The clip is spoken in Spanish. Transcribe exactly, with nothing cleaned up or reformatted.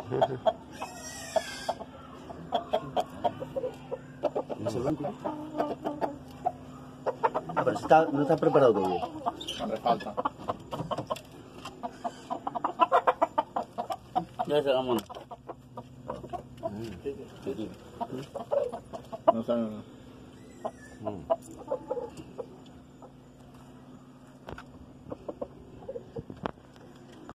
¿Ese blanco? Ah, pero está, no está preparado todavía. Me falta. Ya se vamos. No sabe. Mm.